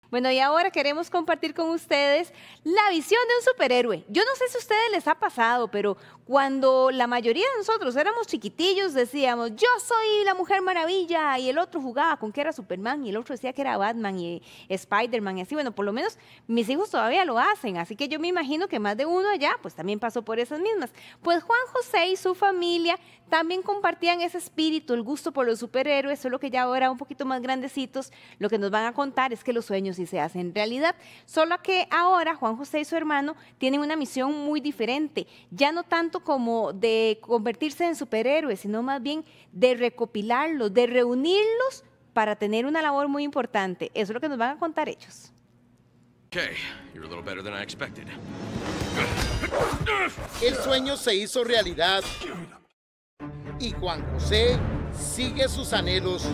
Bueno, y ahora queremos compartir con ustedes la visión de un superhéroe. Yo no sé si a ustedes les ha pasado, pero cuando la mayoría de nosotros éramos chiquitillos decíamos, yo soy la Mujer Maravilla, y el otro jugaba con que era Superman, y el otro decía que era Batman y Spider-Man, y así, bueno, por lo menos mis hijos todavía lo hacen, así que yo me imagino que más de uno allá, pues también pasó por esas mismas. Pues Juan José y su familia también compartían ese espíritu, el gusto por los superhéroes, solo que ya ahora un poquito más grandecitos, lo que nos van a contar es que los sueños sí se hacen realidad, solo que ahora Juan José y su hermano tienen una misión muy diferente, ya no tanto como de convertirse en superhéroes, sino más bien de recopilarlos, de reunirlos para tener una labor muy importante. Eso es lo que nos van a contar ellos. Okay, you're a little better than I expected. El sueño se hizo realidad y Juan José sigue sus anhelos.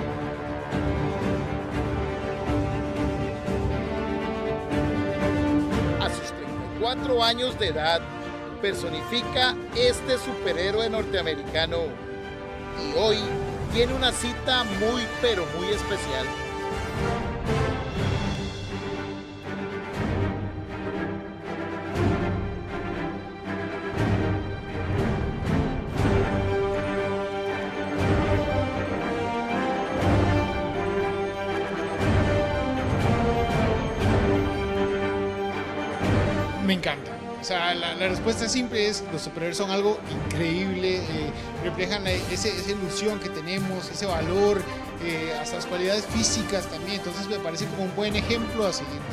A sus 34 años de edad, personifica este superhéroe norteamericano y hoy tiene una cita muy pero muy especial. Me encanta. O sea, la respuesta simple es, los superhéroes son algo increíble, reflejan esa ilusión que tenemos, ese valor, hasta las cualidades físicas también, entonces me parece como un buen ejemplo a seguir.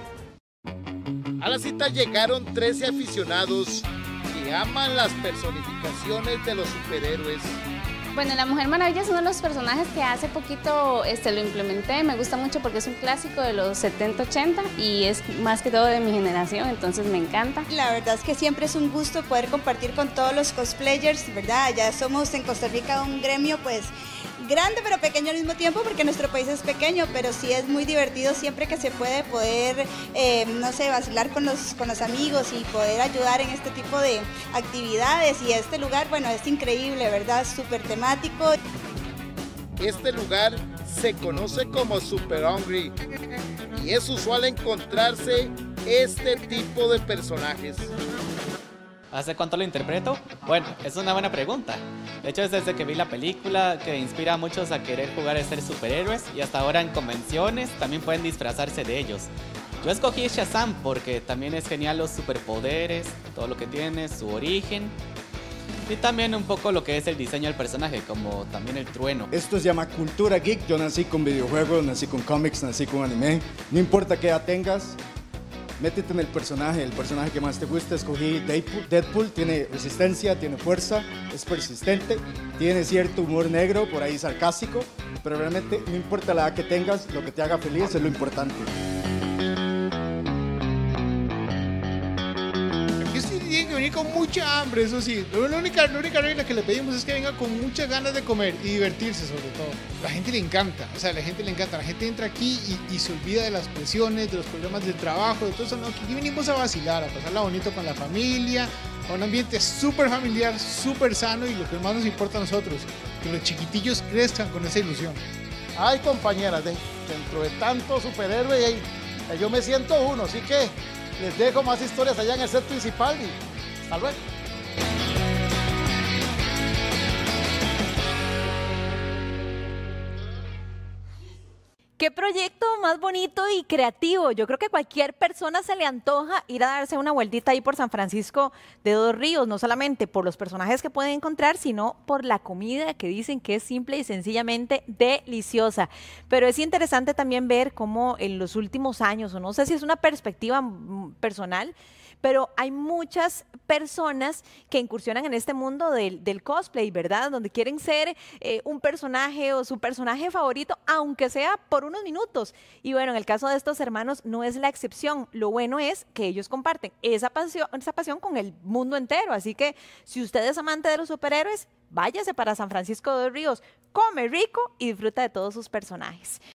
A la cita llegaron 13 aficionados que aman las personificaciones de los superhéroes. Bueno, la Mujer Maravilla es uno de los personajes que hace poquito lo implementé, me gusta mucho porque es un clásico de los 70-80 y es más que todo de mi generación, entonces me encanta. La verdad es que siempre es un gusto poder compartir con todos los cosplayers, ¿verdad? Ya somos en Costa Rica un gremio pues grande pero pequeño al mismo tiempo porque nuestro país es pequeño, pero sí es muy divertido siempre que se puede poder, no sé, vacilar con los amigos y poder ayudar en este tipo de actividades, y este lugar, bueno, es increíble, ¿verdad? Súper temático. Este lugar se conoce como Super Hungry y es usual encontrarse este tipo de personajes. ¿Hace cuánto lo interpreto? Bueno, es una buena pregunta. De hecho, es desde que vi la película que inspira a muchos a querer jugar a ser superhéroes y hasta ahora en convenciones también pueden disfrazarse de ellos. Yo escogí Shazam porque también es genial los superpoderes, todo lo que tiene, su origen y también un poco lo que es el diseño del personaje, como también el trueno. Esto se llama cultura geek. Yo nací con videojuegos, nací con cómics, nací con anime. No importa qué edad tengas, métete en el personaje que más te gusta. Escogí Deadpool, tiene resistencia, tiene fuerza, es persistente, tiene cierto humor negro, por ahí sarcástico, pero realmente no importa la edad que tengas, lo que te haga feliz es lo importante. Tiene que venir con mucha hambre, eso sí. La única regla que le pedimos es que venga con muchas ganas de comer y divertirse sobre todo. La gente le encanta, o sea, la gente entra aquí y se olvida de las presiones, de los problemas del trabajo, de todo eso. No, aquí venimos a vacilar, a pasarla bonito con la familia, a un ambiente súper familiar, súper sano, y lo que más nos importa a nosotros, que los chiquitillos crezcan con esa ilusión. Ay, compañeras, dentro de tantos superhéroes, yo me siento uno, así que les dejo más historias allá en el set principal y hasta luego. Qué proyecto más bonito y creativo. Yo creo que a cualquier persona se le antoja ir a darse una vueltita ahí por San Francisco de Dos Ríos, no solamente por los personajes que pueden encontrar, sino por la comida que dicen que es simple y sencillamente deliciosa. Pero es interesante también ver cómo en los últimos años, o no sé si es una perspectiva personal, pero hay muchas personas que incursionan en este mundo del cosplay, ¿verdad? Donde quieren ser un personaje o su personaje favorito, aunque sea por unos minutos. Y bueno, en el caso de estos hermanos no es la excepción. Lo bueno es que ellos comparten esa pasión con el mundo entero. Así que si usted es amante de los superhéroes, váyase para San Francisco de Ríos, come rico y disfruta de todos sus personajes.